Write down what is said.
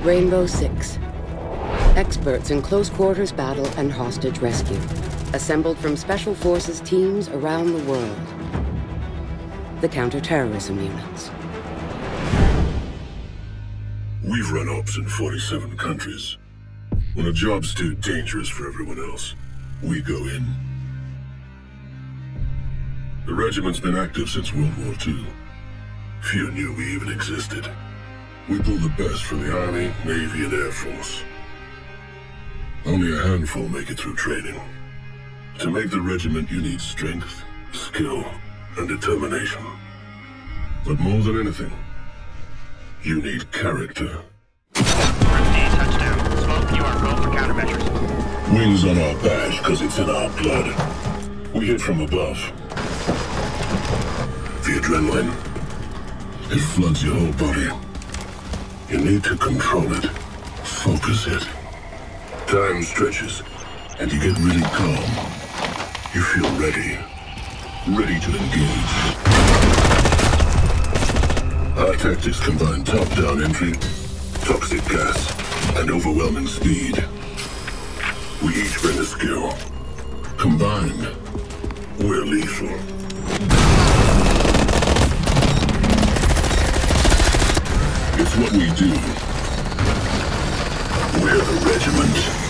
Rainbow 6. Experts in close quarters battle and hostage rescue. Assembled from Special Forces teams around the world. The Counter Terrorism Units. We've run ops in 47 countries. When a job's too dangerous for everyone else, we go in. The regiment's been active since World War II. Few knew we even existed. We pull the best from the Army, Navy, and Air Force. Only a handful make it through training. To make the regiment, you need strength, skill, and determination. But more than anything, you need character. Touchdown. Smoke, you are go for countermeasures. Wings on our badge, because it's in our blood. We hit from above. The adrenaline, it floods your whole body. You need to control it, focus it. Time stretches, and you get really calm. You feel ready to engage. Our tactics combine top-down entry, toxic gas, and overwhelming speed. We each bring a skill. Combined, we're lethal. It's what we do. We're the regiment.